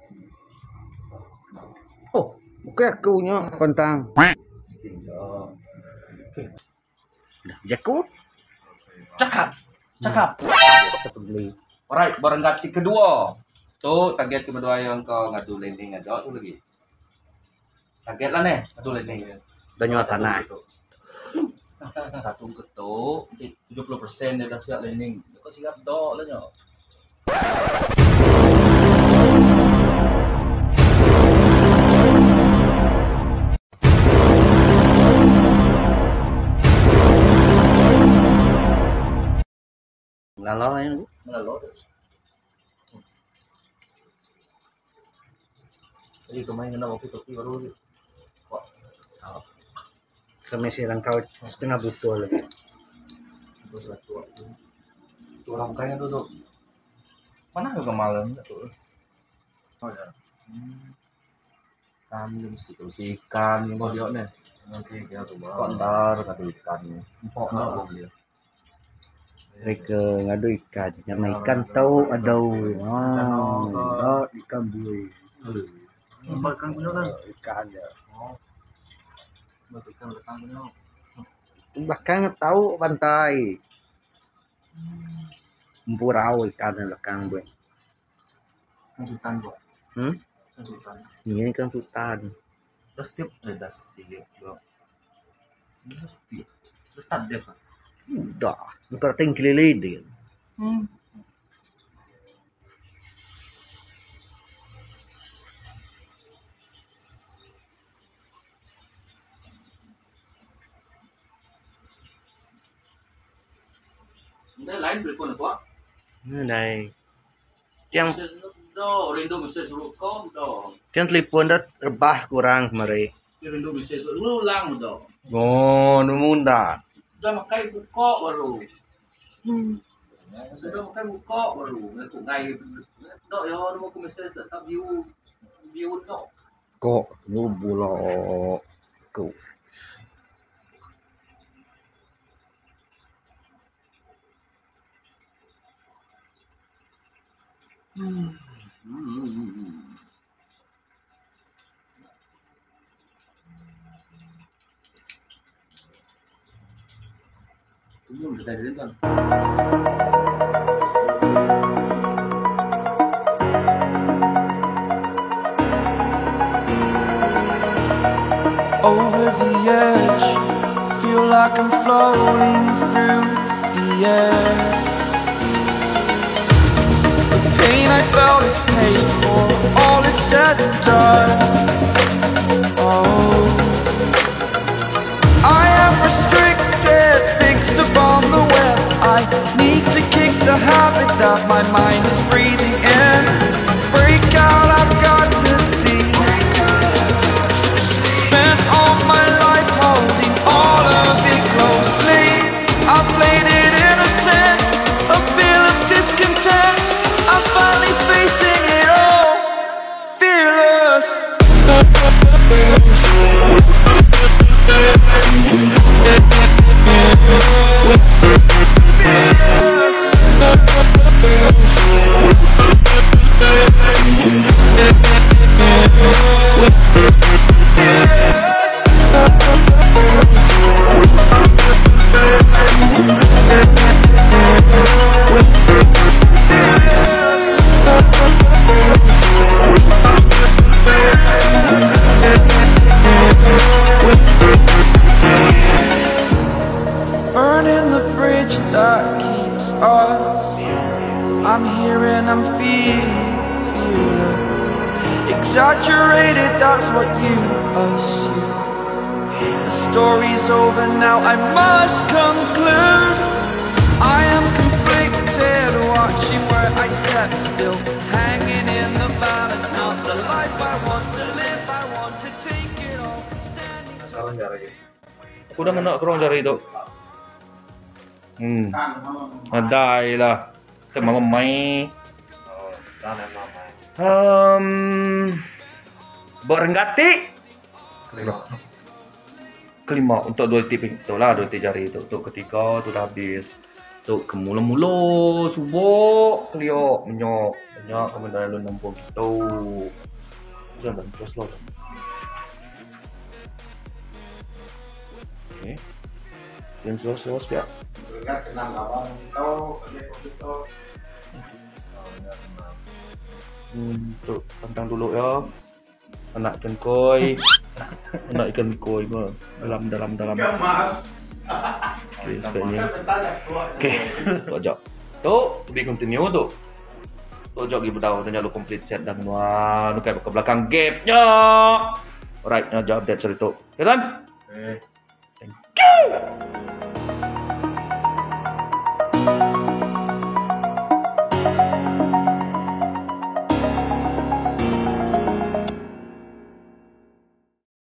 Oh, oke aku nya pantang. Jakut. Cakap. Cakap. Beli. Alright, barang ganti kedua. Tuh, target kedua yang kau ngadu landing ada tu lagi. Target lah nih, ngadu landing. Banyak tanah. Satu ketuk, 70% dia dah siap landing. Kau siap dok lah nyok. Lalau ini. Menalo tu. Jadi kemarin kena waktu topi baru. Wah, Kami silang kau setengah butuh lagi. itu sudah tua. Tu orang kaya tu tu. Mana ke malam tu? Oh ya. Kan dia mesti tu si ikan yang kau lihat ni. Nanti dia tu bawa. Kondar kata ikan ni. Empok nak dia. Mereka ngadu ikan. Yang ikan tahu ada. Oh, ikan buih. Ikan punya kan? Ikan ya. Ikan punya. Belakang tahu pantai. Empurau ikan belakang buih. Ikan buat. Ikan. Ini kan sultan. Terus tiap ada setiap dua. Terus tiap. Terus tak dia kan? Udah, ntar tinggi lidi. Ini lain berikut apa? Này, yang Rindu bisa suruh kau dong. telepon dah rebah kurang kemari. Rindu bisa suruh ulang dong. Oh, numunda. Sudah makai buka baru. Sudah makai buka baru. Untuk ngai dok ya mau ke message tak view dok. Kok lu bulok ku. Belum sudah jalan. Over the edge, feel like I'm floating through the air. The pain I felt is paid for, all is said and done. Oh, I am restricted, fixed upon the web. I need to kick the habit that my mind is breathing in. Break out, I've got to see. Spent all my life holding all of it closely. I played it innocent, a feel of discontent. I'm finally facing it all, fearless. Burning the bridge that keeps us. I'm here and I'm feeling exaggerated, that's what you assume. The story's over now, I must conclude. I am conflicted, watching where I step still, hanging in the balance. Not the life I want to live, I want to take it all. Standing Sekarang jari. Aku udah kena kerong jari itu. Ada lah. Sama mamai. Berenggati. Kelima untuk dua tip itu lah, dua tip jari itu. Untuk ketiga sudah habis. Tuk kemula-mula subuk kliok banyak komentar lu nampung gitu. Jangan terus lo. Oke. Yang slow ya. Ingat kenang abang kau kerja komputer. Untuk tentang dulu ya. Anak ikan koi. Anak ikan koi mah dalam. Mas. Oke, sebagainya. Bertanya keluar. Oke, tojok. Tuh, lebih continue tuh. Tojok gitu dah, udah lu complete set dan wah, lu kayak ke belakang gap-nya. Alright, jawab that cerita. Ya kan? Eh. Thank you.